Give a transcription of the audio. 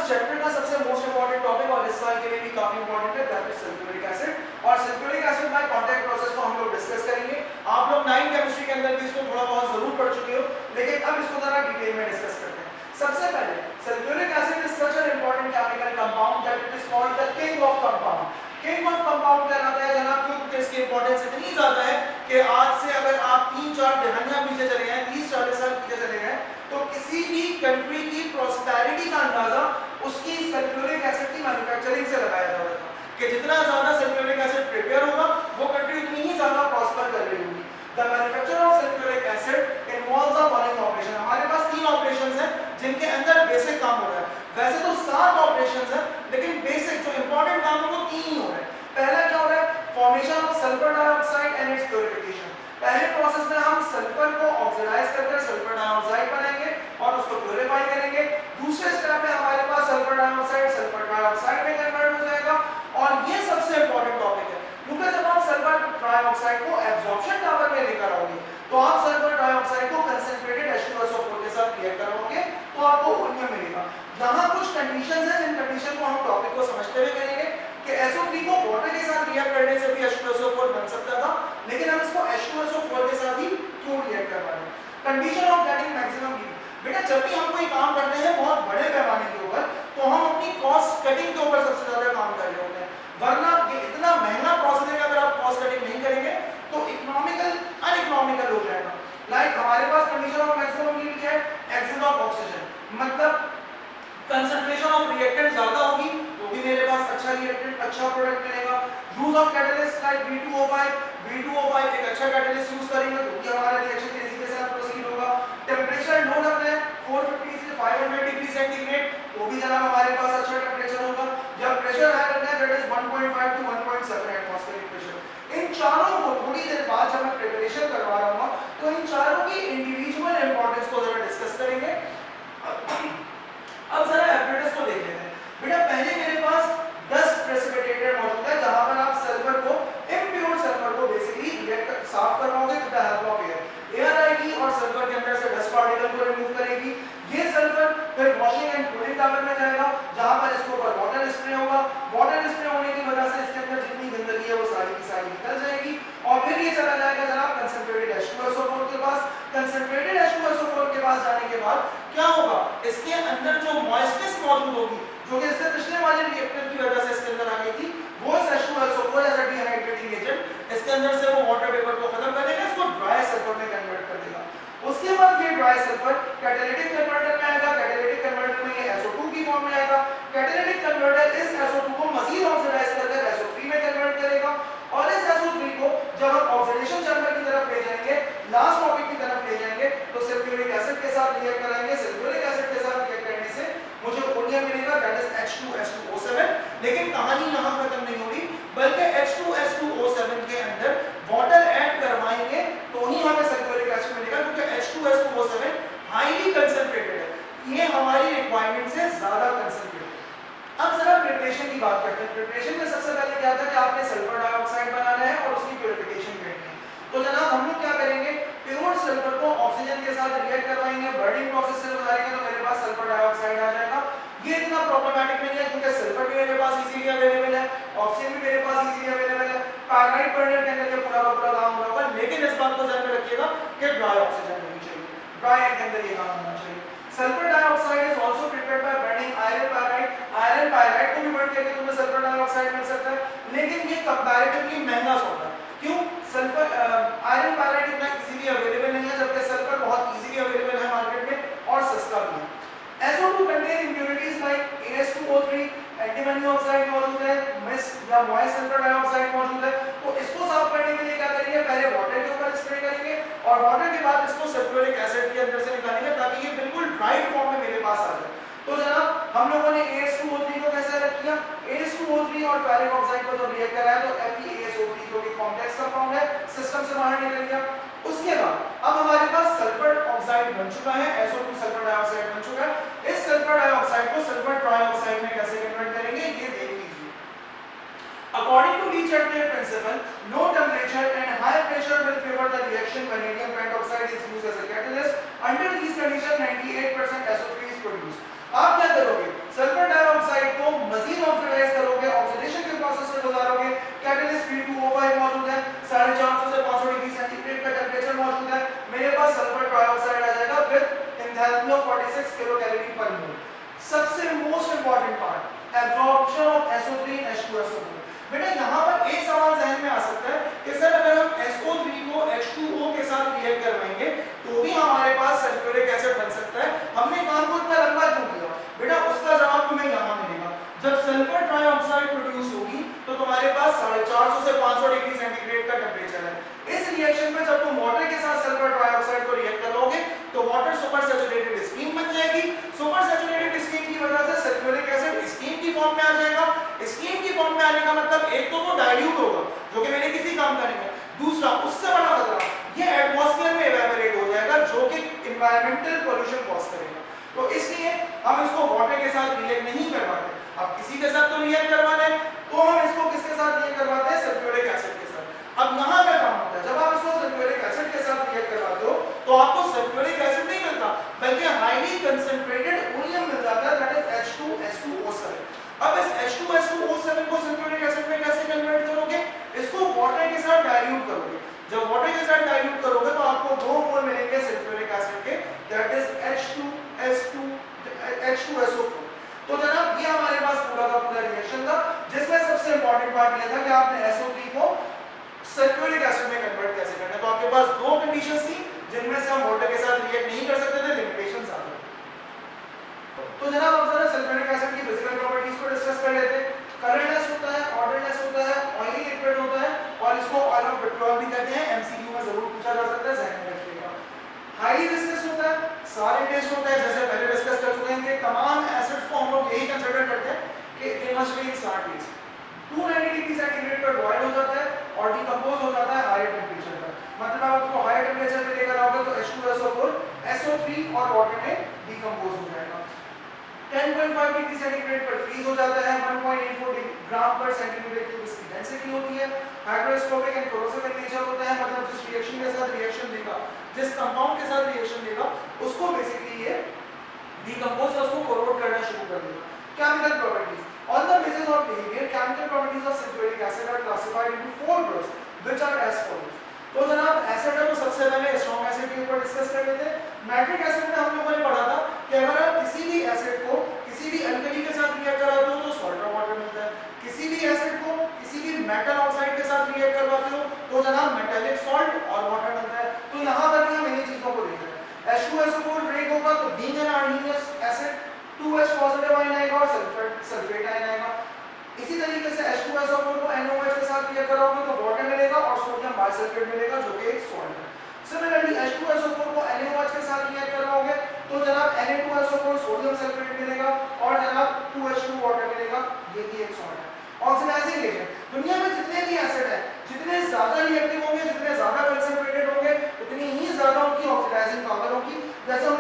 Chapter का सबसे most important topic और इस साल के लिए भी काफी इंपॉर्टेंट है, दैट इज सल्फ्यूरिक एसिड। और sulphuric acid by contact process को हम लोग डिस्कस करेंगे। आप लोग 9 केमिस्ट्री के अंदर भी इसको थोड़ा बहुत जरूर पढ़ चुके हो, लेकिन अब इसको जरा डिटेल में डिस्कस करते हैं। सबसे पहले sulphuric acid is such an important chemical compound that it is called the king of compound. King of compound कहलाता है जनाब, क्योंकि इसकी इंपॉर्टेंस इतनी ज्यादा है कि आज से अगर आप 3-4 दहाइयां पीछे चले गए, 30-40 साल पीछे चले गए, तो किसी भी कंट्री की प्रॉस्पेरिटी का अंदाजा उसकी सल्फ्यूरिक एसिड की मैन्युफैक्चरिंग से लगाया जा रहा था कि जितना ज्यादा सल्फ्यूरिक एसिड प्रिपेयर होगा वो कंट्री उतनी ही ज्यादा प्रॉस्पर कर रही होगी। The manufacture of sulphuric acid involves the following operation. हमारे पास 3 ऑपरेशंस हैं जिनके अंदर बेसिक काम हो रहा है। वैसे तो 7 ऑपरेशंस हैं, लेकिन बेसिक जो इंपॉर्टेंट काम है वो 3 ही हो रहे हैं। पहला क्या हो रहा है? Formation of sulphur dioxide and its purification. पहले प्रोसेस में हम सल्फर को ऑक्सीडाइज करके सल्फर डाइऑक्साइड बनाएंगे और उसको प्यूरिफाई करेंगे। दूसरे स्टेप में हमारे पास सल्फर डाइऑक्साइड सल्फर डाइऑक्साइड में कन्वर्ट हो जाएगा। और ये सबसे इंपॉर्टेंट टॉपिक है, क्योंकि जब आप सल्फर डाइऑक्साइड को एब्जॉर्प्शन टावर में लेकर आओगे तो आप सल्फर डाइऑक्साइड को कंसंट्रेटेड H2SO4 के साथ रिएक्ट कराओगे तो आपको ओनियम मिलेगा। यहाँ कुछ कंडीशंस हैं, जिन कंडीशन को हम टॉपिक को समझते हुए करेंगे कि SO3 को वाटर के साथ रिएक्ट करने से भी H2SO4 बन सकता था, लेकिन हम इसको H2SO4 के साथ ही क्यों रिएक्ट करवा रहे हैं? Condition of getting maximum heat. बेटा जब भी हम कोई काम करते हैं बहुत बड़े पैमाने के ऊपर, तो हम अपनी कॉस्ट कटिंग के ऊपर सबसे ज्यादा काम कर रहे होते हैं, वरना ये इतना महंगा प्रोसेस है कि अगर आप कॉस्ट कटिंग नहीं करेंगे तो इकोनॉमिकल अनइकोनॉमिकल हो जाएगा। लाइक हमारे पास कंडीशन ऑफ मैक्सिमम हीट क्या है? एक्सिस ऑफ ऑक्सीजन, मतलब कंसंट्रेशन ऑफ रिएक्टेंट ज्यादा होगी तो भी मेरे पास अच्छा रिएक्टेंट अच्छा प्रोडक्ट मिलेगा। Use of catalyst like V2O5 एक अच्छा कैटलिस्ट यूज करेंगे तो भी हमारा रिएक्शन तेजी के साथ प्रोसीड होगा। टेंपरेचर लो रखना है 450 से 500 डिग्री सेंटीग्रेड तो भी जनाब हमारे पास अच्छा टेंपरेचर होगा। जब प्रेशर हाई रखना है that is 1.5 to 1.7 atmospheric pressure. इन चारों को थोड़ी देर बाद जब मैं प्रिपरेशन करवा रहा हूं तो इन चारों की इंडिविजुअल इंपॉर्टेंस को जरा डिस्कस करेंगे। अब जरा एपरेटस को देख लेते हैं। बेटा पहले मेरे पास 10 प्रेसिपिटेटर मौजूद है जहां पर आप सल्फर को इम्प्योर सल्फर को बेसिकली रिएक्ट साफ करवाओगे with the help of air. Air आएगी और सल्फर के अंदर से डस्ट पार्टिकल को रिमूव करेगी। ये सल्फर फिर वॉशिंग एंड कूलिंग टावर में जाएगा जहां पर इसके ऊपर वाटर स्प्रे होगा। वाटर स्प्रे होने की वजह से इसके अंदर जितनी गंदगी है वो सारी की सारी निकल जाएगी और फिर ये चला जाएगा जनाब कंसंट्रेटेड H2SO4 के पास। कंसंट्रेटेड H2SO4 के पास जाने के बाद क्या होगा? इसके अंदर जो मॉइस्चनेस मौजूद होगी जो कि इससे पिछले वाले रिएक्टर की वजह से इसके अंदर आ गई थी, वो H2SO4 as a dehydrating agent इसके अंदर से वो वाटर वेपर को खत्म कर देगा, इसको ड्राई सल्फर में कन्वर्ट कर देगा। उसके बाद ये ड्राई सल्फर कैटालिटिक कन्वर्टर में आएगा। कैटालिटिक कन्वर्टर में ये SO2 की फॉर्म में आएगा। कैटालिटिक कन्वर्टर इस SO2 को मजीद ऑक्सीडाइज कर SO3 में कन्वर्ट करेगा और इस SO3 को जब हम ऑक्सीडेशन चैम्बर की तरफ ले जाएंगे, लास्ट टॉपिक की तरफ ले जाएंगे तो सल्फ्यूरिक एसिड के साथ रिएक्ट कराएंगे। सल्फ्यूरिक एसिड के साथ रिएक्ट करने से मुझे ओनियम मिलेगा दैट इज H2SO7। लेकिन कहानी यहां खत्म नहीं होगी, बल्कि H2SO7 के अंदर वाटर ऐड करवाएंगे तो ही हमें सल्फ्यूरिक एसिड मिलेगा, क्योंकि H2SO7 हाईली कंसंट्रेटेड है, ये हमारी रिक्वायरमेंट से ज्यादा कंसंट्रेटेड है। अब जरा प्रिपरेशन की बात करते हैं। प्रिपरेशन में सबसे पहले क्या था कि आपने सल्फर डाइऑक्साइड बनाना है और उसकी प्यूरिफिकेशन करनी है। तो जनाब हम लोग क्या करेंगे? प्योर सल्फर को ऑक्सीजन के साथ रिएक्ट करवाएंगे, बर्निंग प्रोसेस से गुजारेंगे तो मेरे पास सल्फर डाइऑक्साइड आ जाएगा। ये इतना प्रॉब्लमैटिक नहीं है क्योंकि सल्फर भी मेरे पास इजीली अवेलेबल है, ऑक्सीजन भी मेरे पास इजीली अवेलेबल है। पायराइट बर्नर के अंदर ये पूरा का पूरा काम होगा, लेकिन इस बात को ध्यान में रखिएगा कि ड्राई ऑक्सीजन होनी चाहिए, ड्राई के अंदर ये काम होना चाहिए। Sulphur dioxide is also prepared by burning iron pyrite. Iron pyrite को भी बर्न करके तुम्हें सल्फर डाइऑक्साइड मिल सकता है, लेकिन ये कंपैरेटिवली महंगा होता है। क्यों? सल्फर आयरन पायराइट इतना इजीली अवेलेबल नहीं है, जबकि सल्फर बहुत इजीली अवेलेबल है मार्केट में और सस्ता भी है। SO2 contain impurities like AS2O3, antimony oxide मौजूद है, मिस्ट या मॉइस्ट सल्फर डाइऑक्साइड मौजूद है। तो इसको साफ करने के लिए क्या करेंगे? पहले वाटर के ऊपर स्प्रे करेंगे और वाटर के बाद इसको सल्फ्यूरिक एसिड के अंदर से निकालेंगे ताकि ये बिल्कुल ड्राई फॉर्म में मेरे पास आ जाए। तो जनाब हम लोगों ने AS2O3 को कैसे अलग किया? AS2O3 और फेरिक ऑक्साइड को जब रिएक्ट कराया तो FeASO3 जो कि कॉम्प्लेक्स कंपाउंड है सिस्टम से बाहर निकल गया। उसके बाद अब हमारे पास सल्फर ऑक्साइड बन चुका है, SO2 सल्फर डाइऑक्साइड बन चुका है। इस सल्फर डाइऑक्साइड को सल्फर ट्राइऑक्साइड में कैसे कन्वर्ट करेंगे ये देख लीजिए। According to Lee Chatelet principle, low temperature and high pressure will favor the reaction. Vanadium pentoxide is used as a catalyst. Under these conditions, 98% SO3 is produced. आप क्या करोगे? Sulphur with the help of 46 kilocalorie per mole. सबसे most important part absorption of SO3 in H2SO4। बेटा यहाँ पर एक सवाल जहन में आ सकता है कि सर अगर हम SO3 को H2O के साथ रिएक्ट करवाएंगे तो भी हमारे पास सल्फ्यूरिक एसिड बन सकता है, हमने काम को इतना लंबा क्यों किया? बेटा उसका जवाब तुम्हें यहाँ मिलेगा। जब सल्फर ट्राइऑक्साइड प्रोड्यूस होगी तो तुम्हारे पास 450 से 500 डिग्री सेंटीग्रेड का टेम्परेचर है। इस रिएक्शन में जब तुम वाटर के साथ सल्फर ट्राइऑक्साइड को रिएक्ट करोगे तो वाटर सुपर सैचुरेटेड स्टीम बन जाएगी। सुपर सैचुरेटेड स्टीम की वजह से सल्फ्यूरिक एसिड स्टीम की फॉर्म में आ जाएगा। स्टीम की फॉर्म में आने का मतलब एक तो वो डाइल्यूट होगा जो कि मेरे किसी काम का नहीं है, दूसरा उससे बड़ा खतरा ये एटमॉस्फेयर में इवेपोरेट हो जाएगा जो कि एनवायरमेंटल पोल्यूशन कॉज करेगा। तो इसलिए हम इसको वाटर के साथ रिएक्ट नहीं करवाते। अब किसी के साथ तो रिएक्ट करवाना है तो हम इसको किसके साथ रिएक्ट करवाते हैं? सल्फ्यूरिक एसिड के साथ। अब यहाँ क्या काम होता है, जब आप इसको सल्फ्यूरिक एसिड के साथ रिएक्ट करवाते हो तो आपको सल्फ्यूरिक एसिड नहीं मिलता बल्कि हाईली कंसंट्रेटेड ओलियम मिल जाता है, दैट इज H2SO7। अब इस H2SO7 को सल्फ्यूरिक एसिड में कैसे कन्वर्ट करोगे? इसको वाटर के साथ डाइल्यूट करोगे। जब वाटर के साथ डाइल्यूट करोगे तो आपको 2 मोल मिलेंगे सल्फ्यूरिक एसिड के, दैट इज H2SO4। तो जनाब ये हमारे पास पूरा का पूरा रिएक्शन था जिसमें सबसे इंपॉर्टेंट पार्ट ये था कि आपने SO3 को सल्फ्यूरिक एसिड में कन्वर्ट कैसे करना है। तो आपके पास 2 कंडीशंस थी जिनमें से हम वाटर के साथ रिएक्ट नहीं कर सकते थे, लिमिटेशंस आ गई। तो जनाब अब जरा सल्फ्यूरिक एसिड की फिजिकल प्रॉपर्टीज को डिस्कस कर लेते हैं। कलरलेस होता है, ऑर्डरलेस होता है, ऑयली लिक्विड होता है और इसको ऑयल ऑफ विट्रियोल भी कहते हैं। MCQ में जरूर पूछा जा सकता है, ध्यान में रखिएगा। हाईली विस्कस होता है, सारे टेस्ट होता है, जैसे पहले डिस्कस कर चुके हैं कि तमाम एसिड्स को हम लोग यही कंसीडर करते हैं कि they must be in sour taste. 290 degree centigrade पर बॉयल हो जाता है और डिकम्पोज हो जाता है हायर टेंपरेचर पर। मतलब आपको हायर टेंपरेचर पे लेकर आओगे तो H2SO4 SO3 और वाटर में डिकम्पोज हो जाएगा। 10.5 डिग्री सेंटीग्रेड पर फ्रीज हो जाता है। 1.84 ग्राम पर सेंटीमीटर क्यूब इसकी डेंसिटी होती है। Hygroscopic and corrosive in nature होता है, मतलब जिस रिएक्शन के साथ रिएक्शन देगा, जिस कंपाउंड के साथ रिएक्शन देगा उसको बेसिकली ये डिकम्पोज और उसको कोरोड करना शुरू कर देगा। Chemical properties on the basis of behavior, chemical properties of sulfuric acid are classified into 4 groups which are as follows। तो जनाब एसिड है तो सबसे पहले स्ट्रॉन्ग एसिड के ऊपर डिस्कस कर लेते हैं। नाइट्रिक एसिड में हम लोगों ने पढ़ा था कि अगर आप किसी भी एसिड को किसी भी अल्कली के साथ रिएक्ट कराते हो तो सॉल्ट ऑफ वाटर मिलता है। किसी भी एसिड को किसी भी मेटल ऑक्साइड के साथ रिएक्ट करवाते हो तो जनाब मेटालिक सॉल्ट और वाटर मिलता है। तो यहाँ पर भी हम इन्हीं चीजों को देख रहे हैं। H2SO4 ब्रेक होगा तो being an Arrhenius acid 2H positive ion आएगा और सल्फेट आयन आएगा। इसी तरीके से H2SO4 को NOH के साथ रिएक्ट कराओगे तो वाटर मिलेगा और सोडियम बाइसल्फेट मिलेगा जो कि एक सॉल्ट है। सिमिलरली H2SO4 को NaOH के साथ रिएक्ट करवाओगे तो जनाब Na2SO4 सोडियम सल्फेट मिलेगा और जनाब 2H2 वाटर मिलेगा, ये भी एक सॉल्ट है। ऑक्सीडाइजिंग एजेंट, दुनिया में जितने भी एसिड हैं जितने ज्यादा रिएक्टिव होंगे, जितने ज्यादा कंसंट्रेटेड होंगे, उतनी ही ज्यादा उनकी ऑक्सीडाइजिंग पावर होगी। जैसे